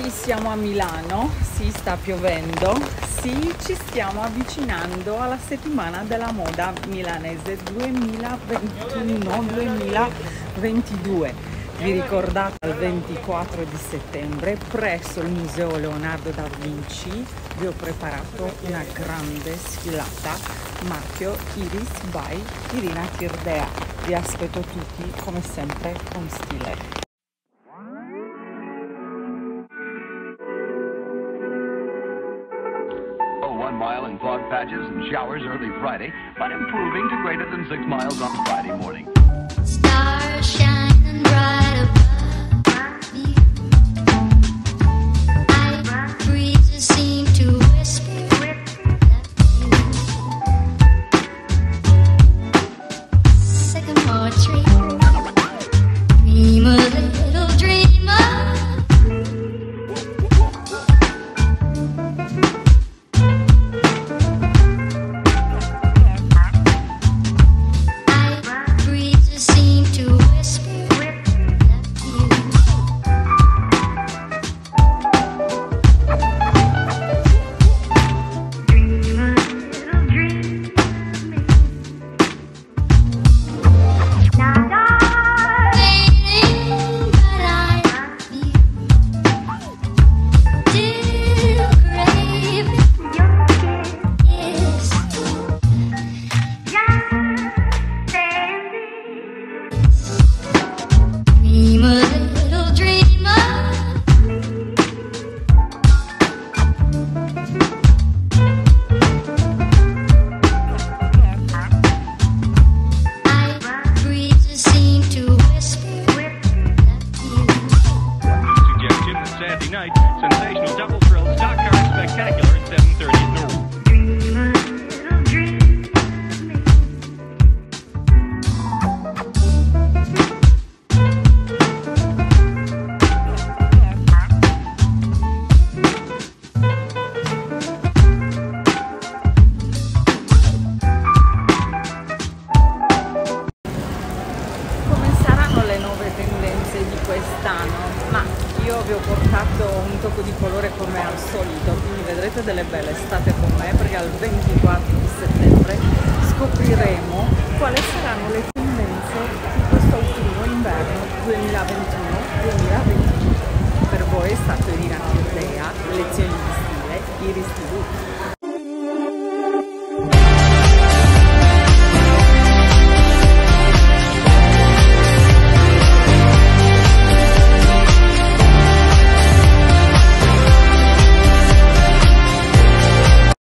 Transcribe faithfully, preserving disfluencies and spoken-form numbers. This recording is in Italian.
Oggi siamo a Milano, sì, sta piovendo, sì, ci stiamo avvicinando alla settimana della moda milanese duemilaventuno duemilaventidue. Vi ricordate, il ventiquattro di settembre presso il Museo Leonardo da Vinci vi ho preparato una grande sfilata marchio Iris by Irina Chirdea. Vi aspetto tutti come sempre con stile. One mile in fog patches and showers early Friday, but improving to greater than six miles on Friday morning. Stars shining bright above me. Night breezes seem to whisper that you. Sycamore tree, dream a little dreamer. Night, sensational double thrill stock car spectacular at seven thirty at Norwood. Come saranno le nuove tendenze di quest'anno? Ma io vi ho portato un tocco di colore come al solito, quindi vedrete delle belle, state con me perché al ventiquattro di settembre scopriremo quali saranno le tendenze di questo autunno-inverno duemilaventuno duemilaventidue. Per voi è stato Irina Chirdea, lezioni di stile, Iris tivù.